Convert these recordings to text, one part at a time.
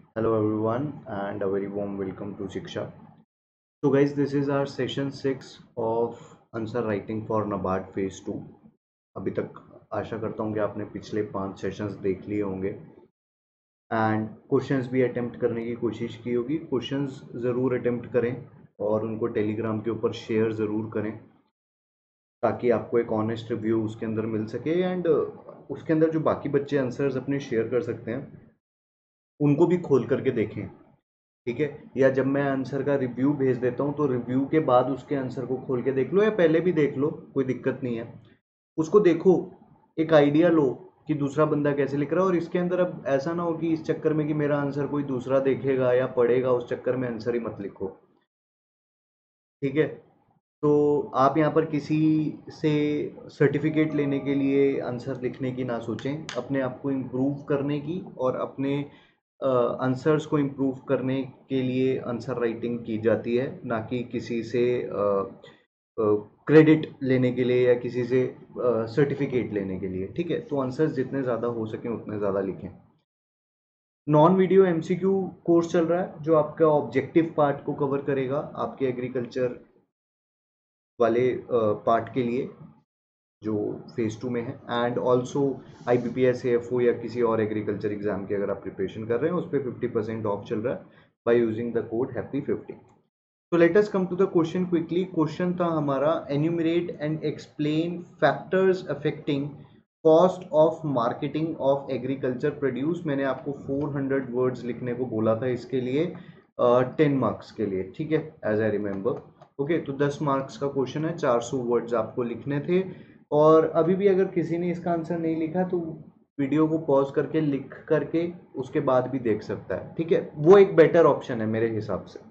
Hello everyone and a very warm welcome to Shiksha. So guys, this is our session 6 of answer writing for NABARD phase 2. अभी तक आशा करता हूँ कि आपने पिछले 5 सेशंस देख लिए होंगे एंड क्वेश्चंस भी अटेम्प्ट करने की कोशिश की होगी. क्वेश्चंस ज़रूर अटेम्प्ट करें और उनको टेलीग्राम के ऊपर शेयर ज़रूर करें ताकि आपको एक ऑनेस्ट रिव्यू उसके अंदर मिल सके एंड उसके अंदर जो बाकी बच्चे आंसर्स अपने शेयर कर सकते हैं उनको भी खोल करके देखें. ठीक है, या जब मैं आंसर का रिव्यू भेज देता हूँ तो रिव्यू के बाद उसके आंसर को खोल के देख लो या पहले भी देख लो, कोई दिक्कत नहीं है. उसको देखो, एक आइडिया लो कि दूसरा बंदा कैसे लिख रहा है. और इसके अंदर अब ऐसा ना हो कि इस चक्कर में कि मेरा आंसर कोई दूसरा देखेगा या पढ़ेगा, उस चक्कर में आंसर ही मत लिखो. ठीक है, तो आप यहाँ पर किसी से सर्टिफिकेट लेने के लिए आंसर लिखने की ना सोचें. अपने आप को इम्प्रूव करने की और अपने आंसर्स को इम्प्रूव करने के लिए आंसर राइटिंग की जाती है, ना कि किसी से क्रेडिट लेने के लिए या किसी से सर्टिफिकेट लेने के लिए. ठीक है, तो आंसर्स जितने ज़्यादा हो सकें उतने ज़्यादा लिखें. नॉन वीडियो एमसीक्यू कोर्स चल रहा है जो आपका ऑब्जेक्टिव पार्ट को कवर करेगा आपके एग्रीकल्चर वाले पार्ट के लिए जो फेज 2 में है. एंड ऑल्सो IBPS AFO या किसी और एग्रीकल्चर एग्जाम की अगर आप प्रिपरेशन कर रहे हैं उस पर 50% ऑफ चल रहा है by using the code HAPPY50. तो let us come to the question quickly. Question था हमारा enumerate and explain factors affecting cost of marketing of agriculture produce. मैंने आपको 400 वर्ड्स लिखने को बोला था इसके लिए 10 मार्क्स के लिए. ठीक है, एज आई रिमेंबर. ओके, तो 10 मार्क्स का क्वेश्चन है, 400 वर्ड्स आपको लिखने थे. और अभी भी अगर किसी ने इसका आंसर नहीं लिखा तो वीडियो को पॉज करके लिख करके उसके बाद भी देख सकता है. ठीक है, वो एक बेटर ऑप्शन है मेरे हिसाब से.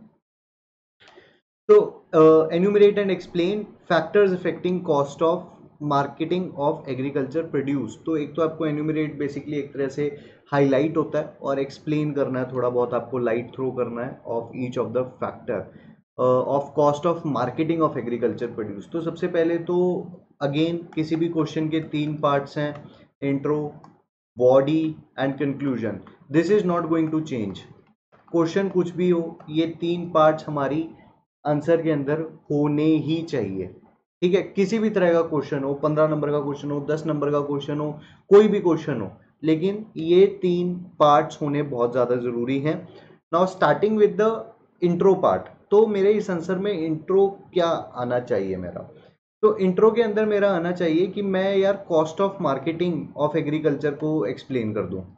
तो enumerate and explain factors affecting cost of marketing of agriculture produce. तो एक तो आपको एन्यूमरेट बेसिकली एक तरह से हाईलाइट होता है और एक्सप्लेन करना है, थोड़ा बहुत आपको लाइट थ्रो करना है of each of the factor of cost of marketing of agriculture produce. तो सबसे पहले तो अगेन किसी भी क्वेश्चन के 3 पार्ट्स हैं, intro, body and conclusion. This is not going to change. Question कुछ भी हो, ये 3 पार्ट्स हमारी आंसर के अंदर होने ही चाहिए. ठीक है, किसी भी तरह का क्वेश्चन हो, 15 नंबर का क्वेश्चन हो, 10 नंबर का क्वेश्चन हो, कोई भी क्वेश्चन हो, लेकिन ये 3 पार्ट्स होने बहुत ज़्यादा ज़रूरी हैं. Now starting with the intro part. तो मेरे इस आंसर में इंट्रो क्या आना चाहिए मेरा? तो इंट्रो के अंदर मेरा आना चाहिए कि मैं यार cost of marketing of agriculture को एक्सप्लेन कर दूं.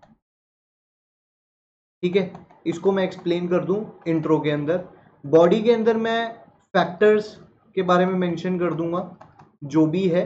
ठीक है, इसको मैं एक्सप्लेन कर दूं इंट्रो के अंदर. बॉडी के अंदर मैं फैक्टर्स के बारे में मेंशन कर दूंगा जो भी है,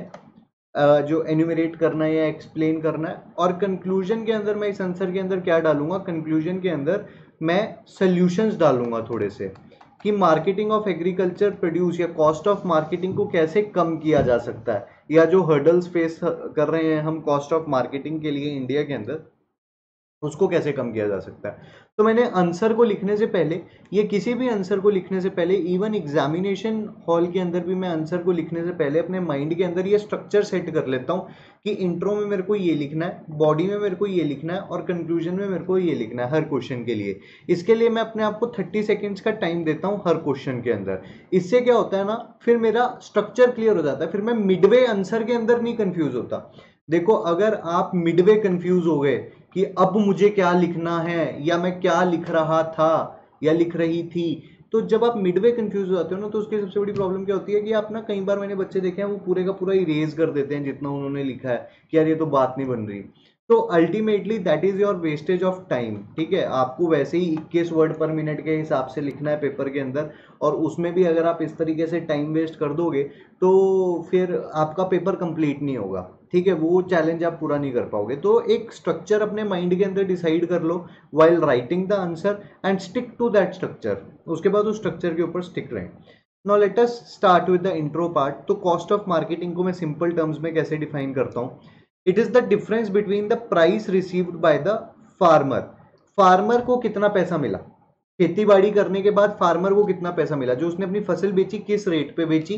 जो एन्यूमरेट करना है या एक्सप्लेन करना है. और कंक्लूजन के अंदर मैं इस आंसर के अंदर क्या डालूंगा? कंक्लूजन के अंदर मैं सॉल्यूशंस डालूंगा थोड़े से कि मार्केटिंग ऑफ एग्रीकल्चर प्रोड्यूस या कॉस्ट ऑफ मार्केटिंग को कैसे कम किया जा सकता है, या जो हर्डल्स फेस कर रहे हैं हम कॉस्ट ऑफ मार्केटिंग के लिए इंडिया के अंदर, उसको कैसे कम किया जा सकता है. तो मैंने आंसर को लिखने से पहले, ये किसी भी आंसर को लिखने से पहले, इवन एग्जामिनेशन हॉल के अंदर भी मैं आंसर को लिखने से पहले अपने माइंड के अंदर ये स्ट्रक्चर सेट कर लेता हूँ कि इंट्रो में मेरे को ये लिखना है, बॉडी में मेरे को ये लिखना है और कंक्लूजन में मेरे को ये लिखना है हर क्वेश्चन के लिए. इसके लिए मैं अपने आप को 30 सेकेंड्स का टाइम देता हूँ हर क्वेश्चन के अंदर. इससे क्या होता है ना, फिर मेरा स्ट्रक्चर क्लियर हो जाता है, फिर मैं मिडवे आंसर के अंदर नहीं कंफ्यूज होता. देखो, अगर आप मिडवे कंफ्यूज हो गए कि अब मुझे क्या लिखना है या मैं क्या लिख रहा था या लिख रही थी, तो जब आप मिडवे कंफ्यूज हो जाते हो ना, तो उसकी सबसे बड़ी प्रॉब्लम क्या होती है कि आप ना, कई बार मैंने बच्चे देखे हैं वो पूरे का पूरा इरेज कर देते हैं जितना उन्होंने लिखा है कि यार ये तो बात नहीं बन रही. तो ultimately that is your wastage of time. ठीक है, आपको वैसे ही 21 वर्ड पर मिनट के हिसाब से लिखना है पेपर के अंदर, और उसमें भी अगर आप इस तरीके से टाइम वेस्ट कर दोगे तो फिर आपका पेपर कंप्लीट नहीं होगा. ठीक है, वो चैलेंज आप पूरा नहीं कर पाओगे. तो एक स्ट्रक्चर अपने माइंड के अंदर डिसाइड कर लो while writing the answer and stick to that structure. उसके बाद उस स्ट्रक्चर के ऊपर स्टिक रहें. Now let us start with the intro part. तो कॉस्ट ऑफ मार्केटिंग को मैं सिंपल टर्म्स में कैसे डिफाइन करता हूँ? It is the difference between the price received by the farmer. Farmer को कितना पैसा मिला, खेती बाड़ी करने के बाद फार्मर को कितना पैसा मिला, जो उसने अपनी फसल बेची किस रेट पे बेची,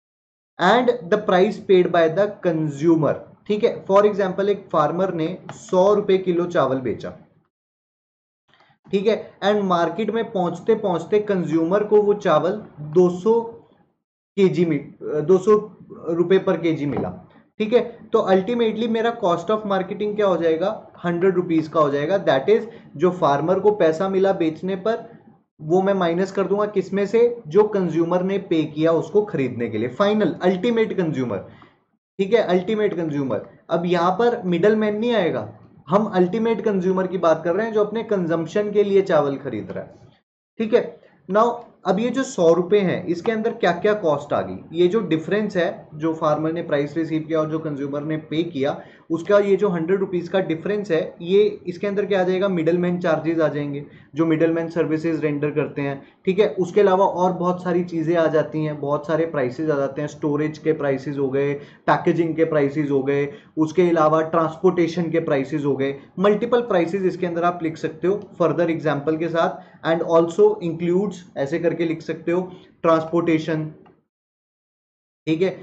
and the price paid by the consumer. ठीक है, फॉर एग्जाम्पल एक फार्मर ने 100 रुपए किलो चावल बेचा. ठीक है। एंड मार्केट में पहुंचते पहुंचते कंज्यूमर को वो चावल 200 केजी में 200 रुपए पर केजी मिला। ठीक है, तो अल्टीमेटली मेरा कॉस्ट ऑफ मार्केटिंग क्या हो जाएगा, 100 रुपीज का हो जाएगा। दैट इज जो फार्मर को पैसा मिला बेचने पर, वो मैं माइनस कर दूंगा किसमें से, जो कंज्यूमर ने पे किया उसको खरीदने के लिए, फाइनल अल्टीमेट कंज्यूमर। ठीक है, अल्टीमेट कंज्यूमर। अब यहां पर मिडल मैन नहीं आएगा, हम अल्टीमेट कंज्यूमर की बात कर रहे हैं जो अपने कंजम्पशन के लिए चावल खरीद रहा है। ठीक है, नाउ अब ये जो 100 रुपए हैं इसके अंदर क्या क्या कॉस्ट आ गई, ये जो डिफरेंस है जो फार्मर ने प्राइस रिसीव किया और जो कंज्यूमर ने पे किया, उसका ये जो 100 रुपीज का डिफरेंस है, ये इसके अंदर क्या आ जाएगा, मिडल मैन चार्जेस आ जाएंगे जो मिडल मैन सर्विसेज रेंडर करते हैं। ठीक है, उसके अलावा और बहुत सारी चीजें आ जाती हैं, बहुत सारे प्राइसेस आ जाते हैं, स्टोरेज के प्राइसेस हो गए, पैकेजिंग के प्राइसेस हो गए, उसके अलावा ट्रांसपोर्टेशन के प्राइसेस हो गए, मल्टीपल प्राइसेस इसके अंदर आप लिख सकते हो फर्दर एग्जांपल के साथ। एंड ऑल्सो इंक्लूड्स, ऐसे करके लिख सकते हो, ट्रांसपोर्टेशन, ठीक है,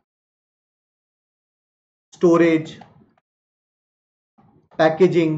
स्टोरेज, पैकेजिंग,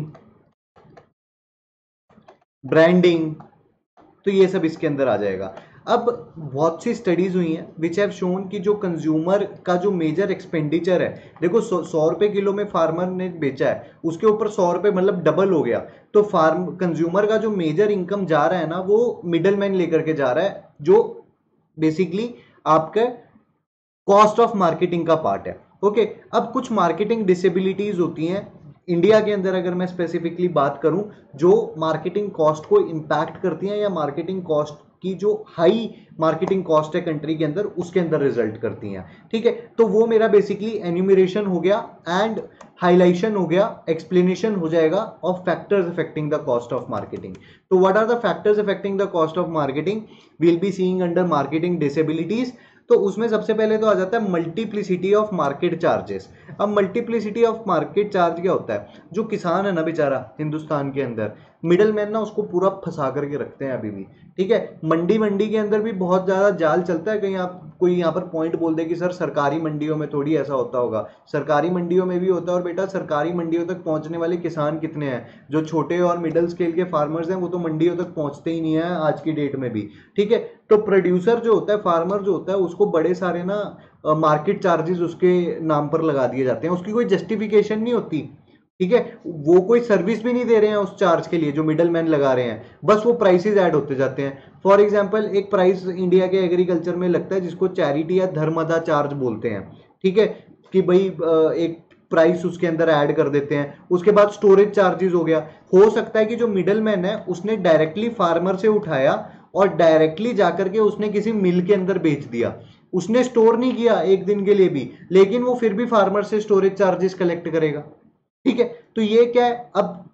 ब्रांडिंग, तो ये सब इसके अंदर आ जाएगा। अब बहुत सी स्टडीज हुई हैं विच हैव शोन कि जो कंज्यूमर का जो मेजर एक्सपेंडिचर है, देखो 100 रुपए किलो में फार्मर ने बेचा है, उसके ऊपर 100 रुपए मतलब डबल हो गया, तो फार्म कंज्यूमर का जो मेजर इनकम जा रहा है ना, वो मिडल मैन लेकर के जा रहा है, जो बेसिकली आपका कॉस्ट ऑफ मार्केटिंग का पार्ट है। ओके, अब कुछ मार्केटिंग डिसेबिलिटीज होती हैं इंडिया के अंदर, अगर मैं स्पेसिफिकली बात करूं, जो मार्केटिंग कॉस्ट को इंपैक्ट करती हैं या मार्केटिंग कॉस्ट की जो हाई मार्केटिंग कॉस्ट है कंट्री के अंदर, उसके अंदर रिजल्ट करती हैं। ठीक है, तो वो मेरा बेसिकली एन्यूमरेशन हो गया एंड हाईलाइशन हो गया, एक्सप्लेनेशन हो जाएगा of factors affecting the cost of marketing. तो what are the factors affecting the cost of marketing, we'll be seeing under marketing disabilities. तो उसमें सबसे पहले तो आ जाता है मल्टीप्लिसिटी ऑफ मार्केट चार्जेस। अब मल्टीप्लिसिटी ऑफ मार्केट चार्ज क्या होता है, जो किसान है ना बेचारा हिंदुस्तान के अंदर, मिडल मैन ना उसको पूरा फंसा करके रखते हैं अभी भी। ठीक है, मंडी के अंदर भी बहुत ज्यादा जाल चलता है। कहीं आप कोई यहाँ पर पॉइंट बोल दे कि सर सरकारी मंडियों में थोड़ी ऐसा होता होगा, सरकारी मंडियों में भी होता है। और बेटा सरकारी मंडियों तक पहुंचने वाले किसान कितने हैं, जो छोटे और मिडिल स्केल के फार्मर्स हैं वो तो मंडियों तक पहुंचते ही नहीं है आज की डेट में भी। ठीक है, तो प्रोड्यूसर जो होता है, फार्मर जो होता है, उसको बड़े सारे ना मार्केट चार्जेस उसके नाम पर लगा दिए जाते हैं, उसकी कोई जस्टिफिकेशन नहीं होती। ठीक है, वो कोई सर्विस भी नहीं दे रहे हैं उस चार्ज के लिए जो मिडल मैन लगा रहे हैं, बस वो प्राइसेस ऐड होते जाते हैं। फॉर एग्जांपल एक प्राइस इंडिया के एग्रीकल्चर में लगता है जिसको चैरिटी या धर्मदा चार्ज बोलते हैं। ठीक है, कि भाई एक प्राइस उसके अंदर ऐड कर देते हैं। उसके बाद स्टोरेज चार्जेस हो गया, हो सकता है कि जो मिडल मैन है उसने डायरेक्टली फार्मर से उठाया और डायरेक्टली जाकर के उसने किसी मिल के अंदर बेच दिया, उसने स्टोर नहीं किया एक दिन के लिए भी, लेकिन वो फिर भी फार्मर से स्टोरेज चार्जेस कलेक्ट करेगा। ठीक है, तो ये क्या है,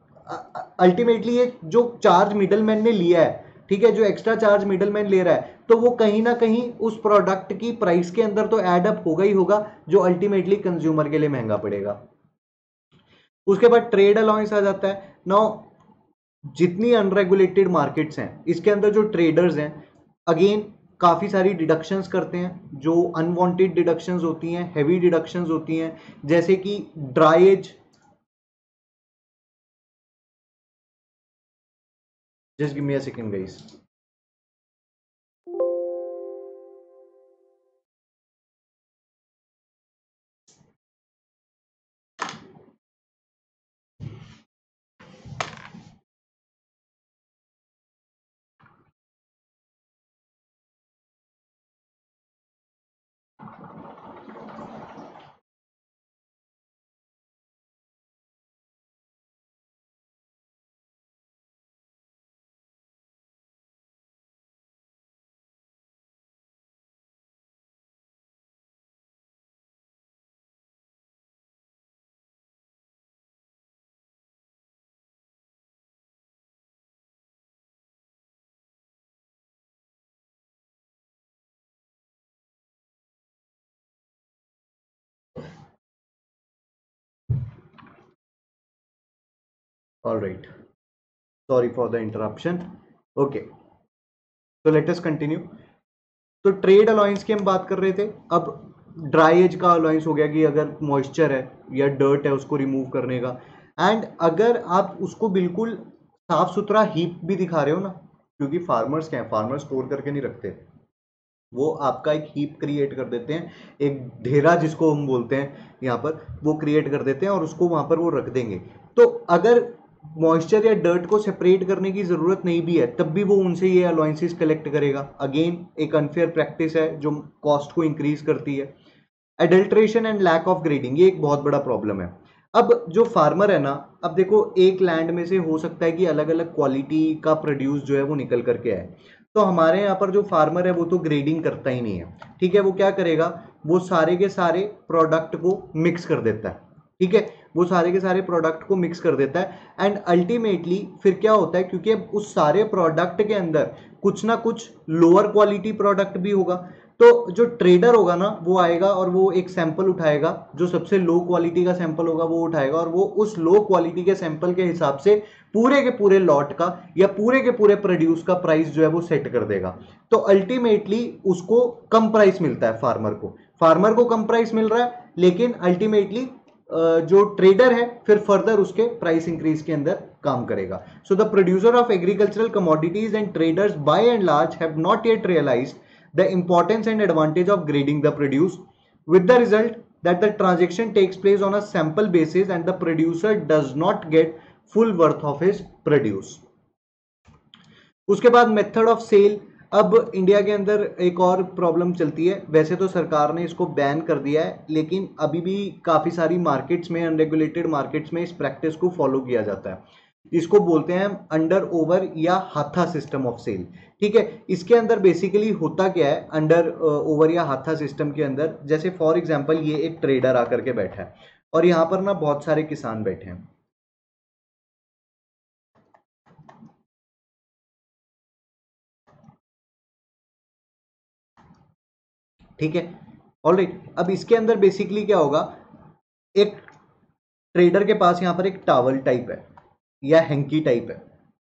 अब अल्टीमेटली ये जो चार्ज मिडलमैन ने लिया है, ठीक है, जो एक्स्ट्रा चार्ज मिडलमैन ले रहा है, तो वो कहीं ना कहीं उस प्रोडक्ट की प्राइस के अंदर तो एड अप होगा ही होगा, जो अल्टीमेटली कंज्यूमर के लिए महंगा पड़ेगा। उसके बाद ट्रेड अलाउंस आ जाता है। नाउ जितनी अनरेगुलेटेड मार्केट्स हैं इसके अंदर जो ट्रेडर्स हैं, अगेन काफी सारी डिडक्शंस करते हैं, जो अनवांटेड डिडक्शंस होती हैं, हैवी डिडक्शंस होती हैं, जैसे कि driage, just give me a second guys। All right, sorry for the interruption। okay, so let us continue। तो ट्रेड अलाउंस की हम बात कर रहे थे। अब ड्राई एज का अलाउंस हो गया कि अगर मॉइस्चर है या डर्ट है उसको रिमूव करने का, एंड अगर आप उसको बिल्कुल साफ सुथरा हीप भी दिखा रहे हो ना, क्योंकि फार्मर्स क्या है, फार्मर स्टोर करके नहीं रखते, वो आपका एक हीप क्रिएट कर देते हैं, एक ढेरा जिसको हम बोलते हैं यहाँ पर, वो क्रिएट कर देते हैं और उसको वहां पर वो रख देंगे। तो अगर मॉइस्चर या डर्ट को सेपरेट करने की जरूरत नहीं भी है, तब भी वो उनसे ये अलाउंसेस कलेक्ट करेगा। अगेन एक अनफेयर प्रैक्टिस है जो कॉस्ट को इंक्रीज करती है। Adulteration and lack of grading, ये एक बहुत बड़ा प्रॉब्लम है। अब जो फार्मर है ना, अब देखो एक लैंड में से हो सकता है कि अलग अलग क्वालिटी का प्रोड्यूस जो है वो निकल करके आए। तो हमारे यहाँ पर जो फार्मर है वो तो ग्रेडिंग करता ही नहीं है, ठीक है। वो क्या करेगा, वो सारे के सारे प्रोडक्ट को मिक्स कर देता है, ठीक है। वो सारे के सारे प्रोडक्ट को मिक्स कर देता है एंड अल्टीमेटली फिर क्या होता है, क्योंकि अब उस सारे प्रोडक्ट के अंदर कुछ ना कुछ लोअर क्वालिटी प्रोडक्ट भी होगा, तो जो ट्रेडर होगा ना वो आएगा और वो एक सैंपल उठाएगा, जो सबसे लो क्वालिटी का सैंपल होगा वो उठाएगा और वो उस लो क्वालिटी के सैंपल के हिसाब से पूरे के पूरे लॉट का या पूरे के पूरे प्रोड्यूस का प्राइस जो है वो सेट कर देगा। तो अल्टीमेटली उसको कम प्राइस मिलता है, फार्मर को कम प्राइस मिल रहा है, लेकिन अल्टीमेटली जो ट्रेडर है फिर फर्दर उसके प्राइस इंक्रीज के अंदर काम करेगा। So the producer of agricultural commodities and traders by and large have not yet realised the importance and advantage of grading the produce, with the result that the transaction takes place on a sample basis and the producer does not get full worth of his produce. उसके बाद method of sale. अब India के अंदर एक और problem चलती है, वैसे तो सरकार ने इसको बैन कर दिया है, लेकिन अभी भी काफ़ी सारी मार्केट्स में, अनरेगुलेटेड मार्केट्स में इस प्रैक्टिस को फॉलो किया जाता है। इसको बोलते हैं अंडर ओवर या हाथा सिस्टम ऑफ सेल, ठीक है। इसके अंदर बेसिकली होता क्या है, अंडर ओवर या हाथा सिस्टम के अंदर, जैसे फॉर एग्जांपल ये एक ट्रेडर आकर के बैठा है और यहाँ पर ना बहुत सारे किसान बैठे हैं, ठीक है, ऑलराइट। अब इसके अंदर बेसिकली क्या होगा, एक ट्रेडर के पास यहाँ पर एक टावल टाइप है या हैंकी टाइप है।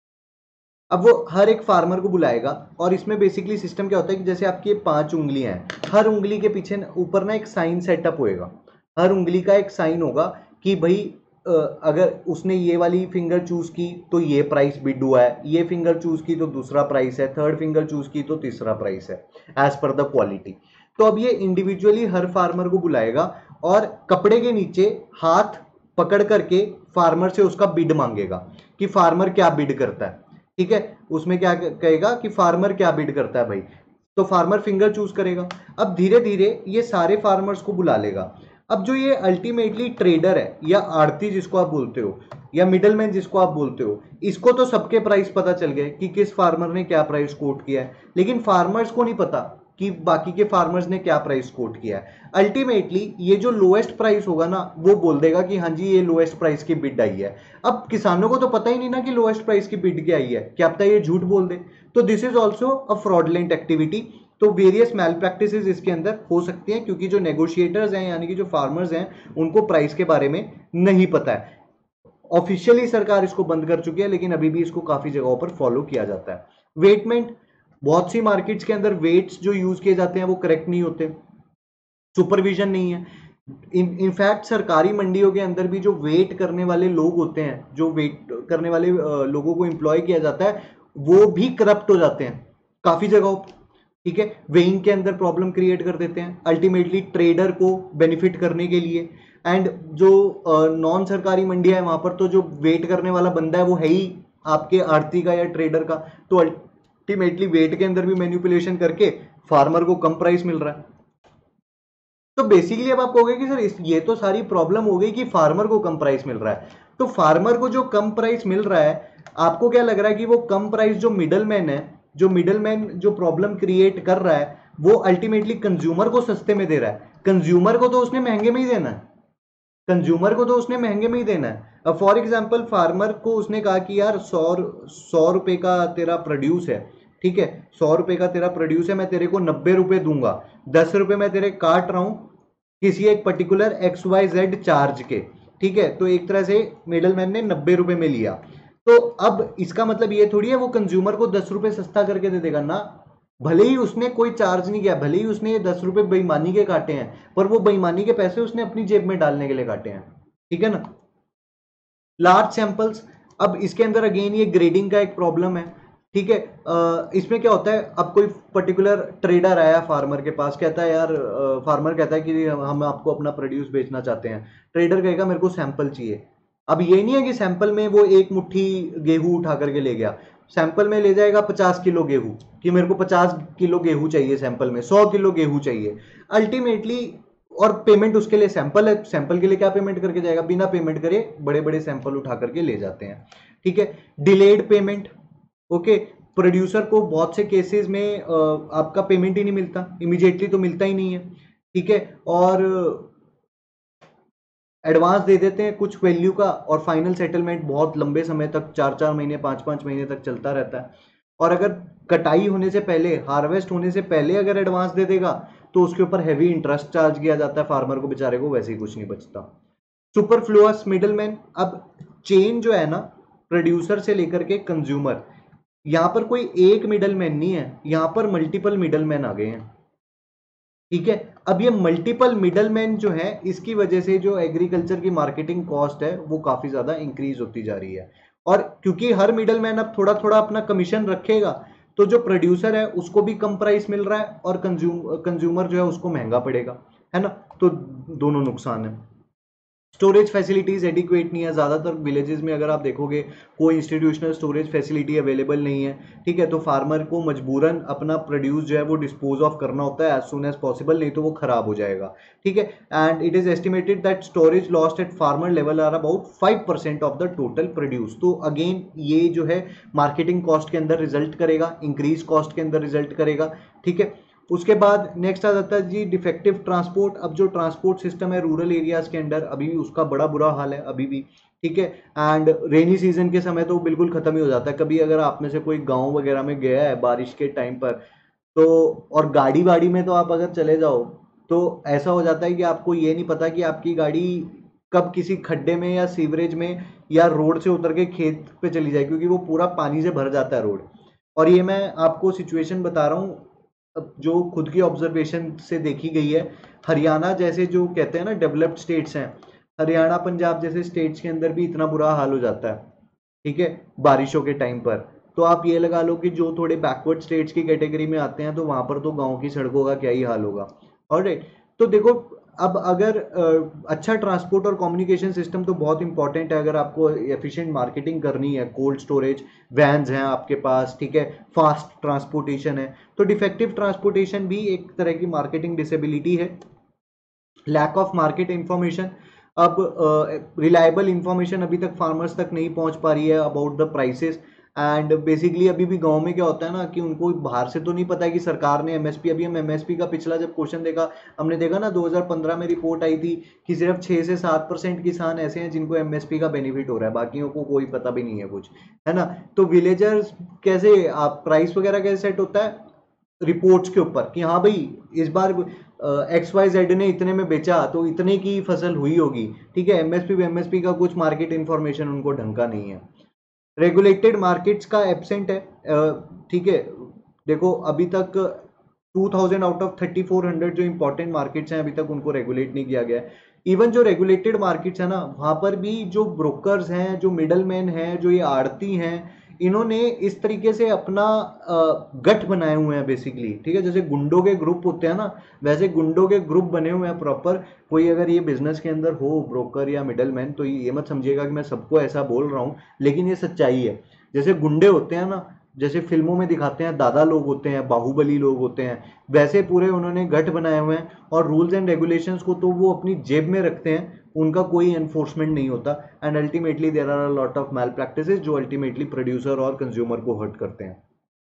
अब वो हर एक फार्मर को बुलाएगा और इसमें बेसिकली सिस्टम क्या होता है कि जैसे आपकी ये 5 उंगलियां हैं, हर उंगली के पीछे ऊपर ना एक साइन सेटअप होएगा, हर उंगली का एक साइन होगा कि भाई अगर उसने ये वाली फिंगर चूज की तो ये प्राइस बिड हुआ है, ये फिंगर चूज की तो दूसरा प्राइस है, थर्ड फिंगर चूज की तो तीसरा प्राइस है, एज पर द क्वालिटी। तो अब ये इंडिविजुअली हर फार्मर को बुलाएगा और कपड़े के नीचे हाथ पकड़ करके फार्मर से उसका बिड मांगेगा कि फार्मर क्या बिड करता है, ठीक है। उसमें क्या कहेगा कि फार्मर क्या बिड करता है भाई, तो फार्मर फिंगर चूज करेगा। अब धीरे धीरे ये सारे फार्मर्स को बुला लेगा। अब जो ये अल्टीमेटली ट्रेडर है या आड़ती जिसको आप बोलते हो या मिडलमैन जिसको आप बोलते हो, इसको तो सबके प्राइस पता चल गए कि किस फार्मर ने क्या प्राइस कोट किया है, लेकिन फार्मर्स को नहीं पता कि बाकी के फार्मर्स ने क्या प्राइस कोट किया है। अल्टीमेटली ये जो लोएस्ट प्राइस होगा ना वो बोल देगा कि हाँ जी ये लोएस्ट प्राइस की बिड आई है। अब किसानों को तो पता ही नहीं ना कि लोएस्ट प्राइस की बिड क्या आई है, क्या पता ये झूठ बोल दे। तो this is also a fraudulent activity. तो वेरियस मैल प्रैक्टिसेस इसके अंदर हो सकती हैं, क्योंकि जो नेगोशिएटर्स हैं यानी कि जो फार्मर्स हैं उनको प्राइस के बारे में नहीं पता है। ऑफिशियली सरकार इसको बंद कर चुकी है, लेकिन अभी भी इसको काफी जगहों पर फॉलो किया जाता है। वेटमेंट, बहुत सी मार्केट्स के अंदर वेट्स जो यूज किए जाते हैं वो करेक्ट नहीं होते, सुपरविजन नहीं है। इनफैक्ट सरकारी मंडियों के अंदर भी जो वेट करने वाले लोग होते हैं, जो वेट करने वाले लोगों को एम्प्लॉय किया जाता है, वो भी करप्ट हो जाते हैं काफी जगहों, ठीक है। वेइंग के अंदर प्रॉब्लम क्रिएट कर देते हैं अल्टीमेटली ट्रेडर को बेनिफिट करने के लिए। एंड जो नॉन सरकारी मंडियां है वहां पर तो जो वेट करने वाला बंदा है वो है ही आपके आड़ती का या ट्रेडर का, तो अल्टीमेटली वेट के अंदर भी मैनिपुलेशन करके फार्मर को कम प्राइस मिल रहा है। तो बेसिकली अब आप कहोगे कि सर ये तो सारी प्रॉब्लम हो गई कि फार्मर को कम प्राइस मिल रहा है। तो फार्मर को जो कम प्राइस मिल रहा है, आपको क्या लग रहा है कि वो कम प्राइस जो मिडलमैन है, जो मिडलमैन जो प्रॉब्लम क्रिएट कर रहा है, वो अल्टीमेटली कंज्यूमर को सस्ते में दे रहा है। कंज्यूमर को तो उसने महंगे में ही देना है, कंज्यूमर को तो उसने महंगे में ही देना है। अब फॉर एग्जांपल फार्मर को उसने कहा कि यार 100 रुपए का तेरा प्रोड्यूस है, ठीक है, 100 रुपए का तेरा प्रोड्यूस है, मैं तेरे को 90 रुपए दूंगा, 10 रुपए मैं तेरे काट रहा हूं किसी एक पर्टिकुलर XYZ चार्ज के, ठीक है। तो एक तरह से मिडलमैन ने 90 रुपए में लिया। तो अब इसका मतलब ये थोड़ी है वो कंज्यूमर को 10 रुपए सस्ता करके दे देगा ना, भले ही उसने कोई चार्ज नहीं किया, भले ही उसने ये 10 रुपए बेईमानी के काटे हैं, पर वो बेईमानी के पैसे उसने अपनी जेब में डालने के लिए काटे हैं, ठीक है ना। लार्ज सैंपल्स, अब इसके अंदर अगेन ये ग्रेडिंग का एक प्रॉब्लम है, ठीक है। इसमें क्या होता है, अब कोई पर्टिकुलर ट्रेडर आया फार्मर के पास, कहता है यार, फार्मर कहता है कि हम आपको अपना प्रोड्यूस बेचना चाहते हैं। ट्रेडर कहेगा मेरे को सैंपल चाहिए। अब ये नहीं है कि सैंपल में वो एक मुट्ठी गेहूं उठा करके ले गया, सैंपल में ले जाएगा 50 किलो गेहूं, कि मेरे को 50 किलो गेहूं चाहिए सैंपल में, 100 किलो गेहूं चाहिए अल्टीमेटली। और पेमेंट उसके लिए सैंपल है, सैंपल के लिए क्या पेमेंट करके जाएगा, बिना पेमेंट करे बड़े बड़े सैंपल उठा करके ले जाते हैं, ठीक है। Delayed payment, okay. प्रोड्यूसर को बहुत से केसेस में आपका पेमेंट ही नहीं मिलता, इमीडिएटली तो मिलता ही नहीं है, ठीक है। और एडवांस दे देते हैं कुछ वैल्यू का, और फाइनल सेटलमेंट बहुत लंबे समय तक, 4-4 महीने 5-5 महीने तक चलता रहता है। और अगर कटाई होने से पहले, हार्वेस्ट होने से पहले अगर एडवांस दे देगा तो उसके ऊपर हैवी इंटरेस्ट चार्ज किया जाता है, फार्मर को बेचारे को वैसे ही कुछ नहीं बचता। सुपरफ्लुअस मिडलमैन, अब चेन जो है ना, प्रोड्यूसर से लेकर के कंज्यूमर, यहां पर कोई एक मिडलमैन नहीं है, यहां पर मल्टीपल मिडलमैन आ गए हैं, ठीक है। अब ये मल्टीपल मिडलमैन जो है, इसकी वजह से जो एग्रीकल्चर की मार्केटिंग कॉस्ट है वो काफी ज्यादा इंक्रीज होती जा रही है। और क्योंकि हर मिडलमैन अब थोड़ा थोड़ा अपना कमीशन रखेगा, तो जो प्रोड्यूसर है उसको भी कम प्राइस मिल रहा है, और कंज्यूमर जो है उसको महंगा पड़ेगा, है ना। तो दोनों नुकसान है। स्टोरेज फैसिलिटीज एडिक्वेट नहीं है, ज़्यादातर विलेजेस में अगर आप देखोगे कोई इंस्टीट्यूशनल स्टोरेज फैसिलिटी अवेलेबल नहीं है, ठीक है। तो फार्मर को मजबूरन अपना प्रोड्यूस जो है वो डिस्पोज ऑफ करना होता है एज सुन एज पॉसिबल, नहीं तो वो खराब हो जाएगा, ठीक है। And it is estimated that storage lost at farmer level are about 5% of the total produce. तो अगेन ये जो है मार्केटिंग कॉस्ट के अंदर रिजल्ट करेगा, इंक्रीज कॉस्ट के अंदर रिजल्ट करेगा, ठीक है। उसके बाद नेक्स्ट आ जाता है जी डिफेक्टिव ट्रांसपोर्ट। अब जो ट्रांसपोर्ट सिस्टम है रूरल एरियाज के अंदर अभी भी उसका बड़ा बुरा हाल है अभी भी, ठीक है। एंड रेनी सीजन के समय तो बिल्कुल खत्म ही हो जाता है। कभी अगर आप में से कोई गांव वगैरह में गया है बारिश के टाइम पर, तो और गाड़ी वाड़ी में तो आप अगर चले जाओ तो ऐसा हो जाता है कि आपको ये नहीं पता कि आपकी गाड़ी कब किसी खड्डे में या सीवरेज में या रोड से उतर के खेत पे चली जाए, क्योंकि वो पूरा पानी से भर जाता है रोड। और ये मैं आपको सिचुएशन बता रहा हूँ जो खुद की ऑब्जर्वेशन से देखी गई है। हरियाणा जैसे जो कहते हैं ना डेवलप्ड स्टेट्स हैं, हरियाणा पंजाब जैसे स्टेट्स के अंदर भी इतना बुरा हाल हो जाता है, ठीक है, बारिशों के टाइम पर। तो आप ये लगा लो कि जो थोड़े बैकवर्ड स्टेट्स की कैटेगरी में आते हैं तो वहां पर तो गांव की सड़कों का क्या ही हाल होगा। ऑलराइट, तो देखो, अब अगर अच्छा ट्रांसपोर्ट और कम्युनिकेशन सिस्टम तो बहुत इंपॉर्टेंट है अगर आपको एफिशिएंट मार्केटिंग करनी है। कोल्ड स्टोरेज वैन्स हैं आपके पास, ठीक है, फास्ट ट्रांसपोर्टेशन है। तो डिफेक्टिव ट्रांसपोर्टेशन भी एक तरह की मार्केटिंग डिसेबिलिटी है। लैक ऑफ मार्केट इंफॉर्मेशन, अब रिलायबल इंफॉर्मेशन अभी तक फार्मर्स तक नहीं पहुंच पा रही है about the prices. And basically अभी भी गांव में क्या होता है ना कि उनको बाहर से तो नहीं पता है कि सरकार ने एमएसपी, अभी हम एमएसपी का पिछला जब क्वेश्चन देखा, हमने देखा ना 2015 में रिपोर्ट आई थी कि सिर्फ 6 से 7% किसान ऐसे हैं जिनको एमएसपी का बेनिफिट हो रहा है, बाकियों को कोई पता भी नहीं है कुछ, है ना। तो विलेजर्स कैसे, आप प्राइस वगैरह कैसे सेट होता है रिपोर्ट्स के ऊपर कि हाँ भाई इस बार XYZ ने इतने में बेचा तो इतने की फसल हुई होगी, ठीक है। एमएसपी का कुछ मार्केट इंफॉर्मेशन उनको ढंग का नहीं है। रेगुलेटेड मार्केट्स का एब्सेंट है, ठीक है। देखो अभी तक 2000 आउट ऑफ 3400 जो इंपॉर्टेंट मार्केट्स हैं अभी तक उनको रेगुलेट नहीं किया गया है। इवन जो रेगुलेटेड मार्केट्स है ना, वहां पर भी जो ब्रोकर्स हैं, जो मिडल मैन हैं, जो ये आड़ती हैं, इन्होंने इस तरीके से अपना गठ बनाए हुए हैं बेसिकली, ठीक है। जैसे गुंडों के ग्रुप होते हैं ना, वैसे गुंडों के ग्रुप बने हुए हैं प्रॉपर। कोई अगर ये बिजनेस के अंदर हो ब्रोकर या मिडल मैन, तो ये मत समझिएगा कि मैं सबको ऐसा बोल रहा हूँ, लेकिन ये सच्चाई है। जैसे गुंडे होते हैं ना, जैसे फिल्मों में दिखाते हैं दादा लोग होते हैं, बाहुबली लोग होते हैं, वैसे पूरे उन्होंने गठ बनाए हुए हैं। और रूल्स एंड रेगुलेशंस को तो वो अपनी जेब में रखते हैं, उनका कोई एनफोर्समेंट नहीं होता। And ultimately there are a lot of malpractices जो अल्टीमेटली प्रोड्यूसर और कंज्यूमर को हर्ट करते हैं।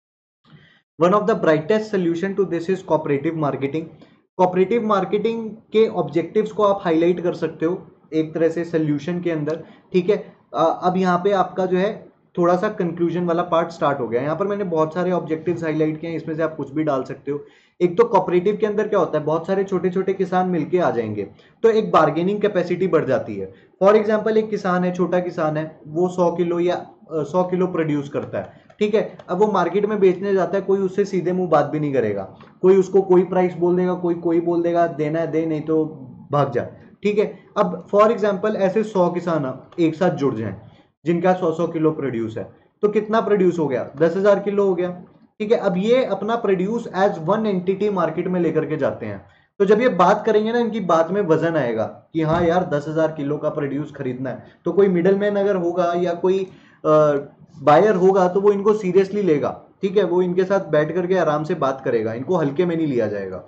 One of the brightest solution to this is cooperative marketing. Cooperative marketing के ऑब्जेक्टिव्स को आप हाईलाइट कर सकते हो एक तरह से सोल्यूशन के अंदर, ठीक है। अब यहाँ पे आपका जो है थोड़ा सा कंक्लूजन वाला पार्ट स्टार्ट हो गया। यहाँ पर मैंने बहुत सारे ऑब्जेक्टिव्स हाईलाइट किए हैं, इसमें से आप कुछ भी डाल सकते हो। एक तो कोऑपरेटिव के अंदर क्या होता है, बहुत सारे छोटे छोटे किसान मिलके आ जाएंगे तो एक बार्गेनिंग कैपेसिटी बढ़ जाती है। फॉर एग्जाम्पल एक किसान है, छोटा किसान है, वो 100 किलो या 100 किलो प्रोड्यूस करता है, ठीक है। अब वो मार्केट में बेचने जाता है, कोई उससे सीधे मुंह बात भी नहीं करेगा, कोई उसको कोई प्राइस बोल देगा, कोई बोल देगा देना है दे, नहीं तो भाग जा, ठीक है। अब फॉर एग्जाम्पल ऐसे 100 किसान एक साथ जुड़ जाएं, जिनका 100 किलो प्रोड्यूस है। तो कितना प्रोड्यूस हो गया? 10,000 किलो हो गया। ठीक है, अब ये अपना produce as one entity market में लेकर के जाते हैं। तो जब ये बात करेंगे ना, इनकी बात में वजन आएगा कि हाँ यार 10,000 किलो का प्रोड्यूस खरीदना है, तो कोई मिडल मैन अगर होगा या कोई बायर होगा तो वो इनको सीरियसली लेगा। ठीक है, वो इनके साथ बैठ करके आराम से बात करेगा, इनको हल्के में नहीं लिया जाएगा।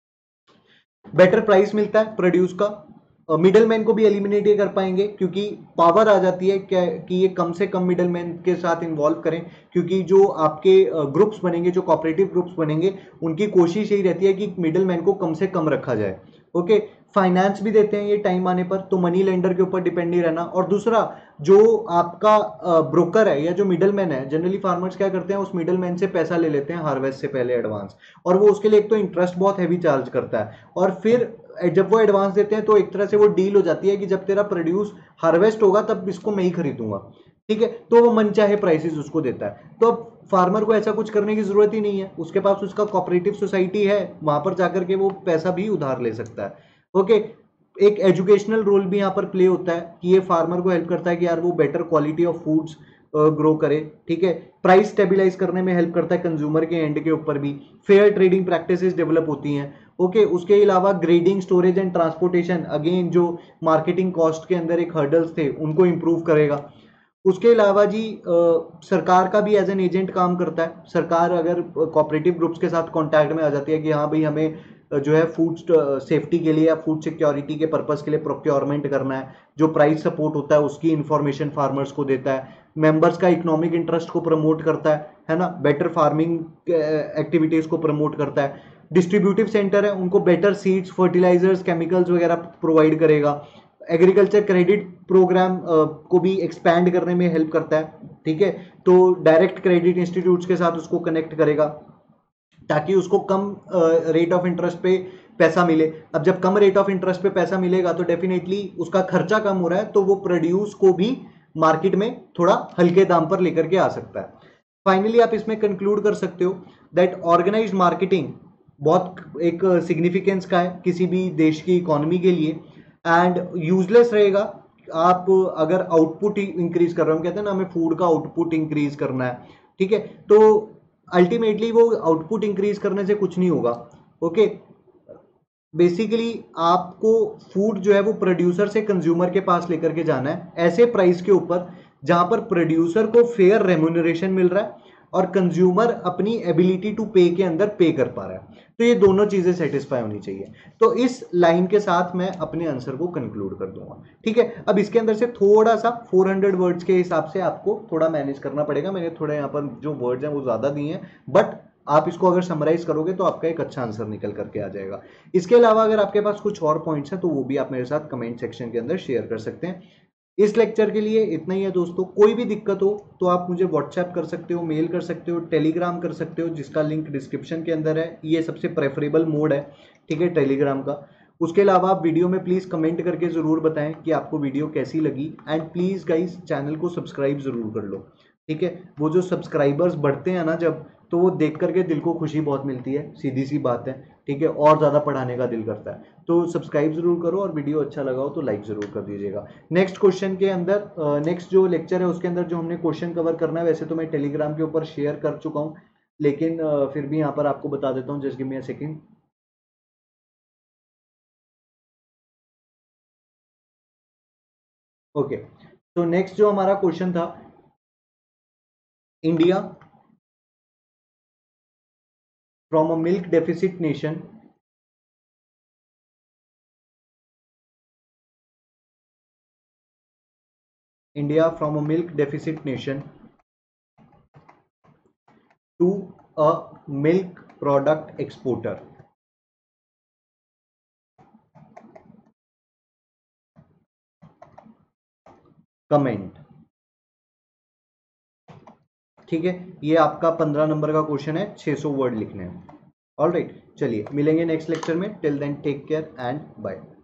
बेटर प्राइस मिलता है प्रोड्यूस का, मिडल मैन को भी एलिमिनेट कर पाएंगे क्योंकि पावर आ जाती है कि ये कम से कम मिडल मैन के साथ इन्वॉल्व करें, क्योंकि जो आपके ग्रुप्स बनेंगे, जो कोऑपरेटिव ग्रुप्स बनेंगे, उनकी कोशिश यही रहती है कि मिडल मैन को कम से कम रखा जाए। ओके, फाइनेंस भी देते हैं ये टाइम आने पर, तो मनी लेंडर के ऊपर डिपेंड नहीं रहना। और दूसरा, जो आपका ब्रोकर है या जो मिडल मैन है, जनरली फार्मर्स क्या करते हैं, उस मिडल मैन से पैसा ले लेते हैं हार्वेस्ट से पहले एडवांस, और वो उसके लिए एक तो इंटरेस्ट बहुत हैवी चार्ज करता है, और फिर जब वो एडवांस देते हैं तो एक तरह से वो डील हो जाती है कि जब तेरा प्रोड्यूस हार्वेस्ट होगा तब इसको मैं ही खरीदूंगा। ठीक है, तो वो मनचाहे प्राइसेस उसको देता है। तो अब फार्मर को ऐसा कुछ करने की जरूरत ही नहीं है, उसके पास उसका कोऑपरेटिव सोसाइटी है, वहां पर जाकर के वो पैसा भी उधार ले सकता है। ओके, एक एजुकेशनल रोल भी यहाँ पर प्ले होता है कि ये फार्मर को हेल्प करता है कि यार वो better quality of foods grow करे। ठीक है, प्राइस स्टेबलाइज करने में हेल्प करता है कंज्यूमर के एंड के ऊपर भी, फेयर ट्रेडिंग प्रैक्टिसेस डेवलप होती हैं। ओके, उसके अलावा grading, storage and transportation, again जो मार्केटिंग कॉस्ट के अंदर एक हर्डल्स थे उनको इंप्रूव करेगा। उसके अलावा जी सरकार का भी एज एन एजेंट काम करता है। सरकार अगर कोऑपरेटिव ग्रुप्स के साथ कांटेक्ट में आ जाती है कि हाँ भाई हमें जो है फूड सेफ्टी के लिए या फूड सिक्योरिटी के पर्पस के लिए प्रोक्योरमेंट करना है, जो प्राइस सपोर्ट होता है उसकी इंफॉर्मेशन फार्मर्स को देता है, मेंबर्स का इकोनॉमिक इंटरेस्ट को प्रमोट करता है ना, बेटर फार्मिंग एक्टिविटीज को प्रमोट करता है। डिस्ट्रीब्यूटिव सेंटर है, उनको बेटर सीड्स, फर्टिलाइजर्स, केमिकल्स वगैरह प्रोवाइड करेगा। एग्रीकल्चर क्रेडिट प्रोग्राम को भी एक्सपैंड करने में हेल्प करता है। ठीक है, तो डायरेक्ट क्रेडिट इंस्टीट्यूट्स के साथ उसको कनेक्ट करेगा ताकि उसको कम रेट ऑफ इंटरेस्ट पे पैसा मिले। अब जब कम रेट ऑफ इंटरेस्ट पे पैसा मिलेगा तो डेफिनेटली उसका खर्चा कम हो रहा है, तो वो प्रोड्यूस को भी मार्केट में थोड़ा हल्के दाम पर लेकर के आ सकता है। फाइनली आप इसमें कंक्लूड कर सकते हो दैट ऑर्गेनाइज्ड मार्केटिंग बहुत एक सिग्निफिकेंस का है किसी भी देश की इकोनॉमी के लिए, एंड यूजलेस रहेगा आप अगर आउटपुट इंक्रीज कर रहे हो। हम कहते हैं ना हमें फूड का आउटपुट इंक्रीज करना है। ठीक है, तो अल्टीमेटली वो आउटपुट इंक्रीज करने से कुछ नहीं होगा। ओके, बेसिकली आपको फूड जो है वो प्रोड्यूसर से कंज्यूमर के पास लेकर के जाना है ऐसे प्राइस के ऊपर जहां पर प्रोड्यूसर को फेयर रेम्यूनरेशन मिल रहा है और कंज्यूमर अपनी एबिलिटी टू पे के अंदर पे कर पा रहा है। तो ये दोनों चीजें सेटिस्फाई होनी चाहिए। तो इस लाइन के साथ मैं अपने आंसर को कंक्लूड कर दूंगा। ठीक है, अब इसके अंदर से थोड़ा सा 400 वर्ड्स के हिसाब से आपको थोड़ा मैनेज करना पड़ेगा। मैंने थोड़ा यहाँ पर जो वर्ड्स हैं वो ज्यादा दिए हैं, बट आप इसको अगर समराइज करोगे तो आपका एक अच्छा आंसर निकल करके आ जाएगा। इसके अलावा अगर आपके पास कुछ और पॉइंट्स हैं तो वो भी आप मेरे साथ कमेंट सेक्शन के अंदर शेयर कर सकते हैं। इस लेक्चर के लिए इतना ही है दोस्तों। कोई भी दिक्कत हो तो आप मुझे व्हाट्सएप कर सकते हो, मेल कर सकते हो, टेलीग्राम कर सकते हो, जिसका लिंक डिस्क्रिप्शन के अंदर है। ये सबसे प्रेफरेबल मोड है, ठीक है, टेलीग्राम का। उसके अलावा आप वीडियो में प्लीज़ कमेंट करके ज़रूर बताएं कि आपको वीडियो कैसी लगी, एंड प्लीज़ गाइस चैनल को सब्सक्राइब ज़रूर कर लो। ठीक है, वो जो सब्सक्राइबर्स बढ़ते हैं ना जब, तो वो देख करके दिल को खुशी बहुत मिलती है, सीधी सी बात है। ठीक है, और ज़्यादा पढ़ाने का दिल करता है। तो सब्सक्राइब जरूर करो और वीडियो अच्छा लगा हो तो लाइक जरूर कर दीजिएगा। नेक्स्ट क्वेश्चन के अंदर, नेक्स्ट जो लेक्चर है उसके अंदर जो हमने क्वेश्चन कवर करना है, वैसे तो मैं टेलीग्राम के ऊपर शेयर कर चुका हूँ, लेकिन फिर भी यहाँ पर आपको बता देता हूँ। Just give me a second. Okay, तो नेक्स्ट जो हमारा क्वेश्चन था, India from a milk deficit nation India from a milk deficit nation to a milk product exporter. Comment. ठीक है, ये आपका 15 नंबर का क्वेश्चन है, 600 वर्ड लिखने हैं। ऑल राइट, चलिए मिलेंगे नेक्स्ट लेक्चर में। Till then take care and bye.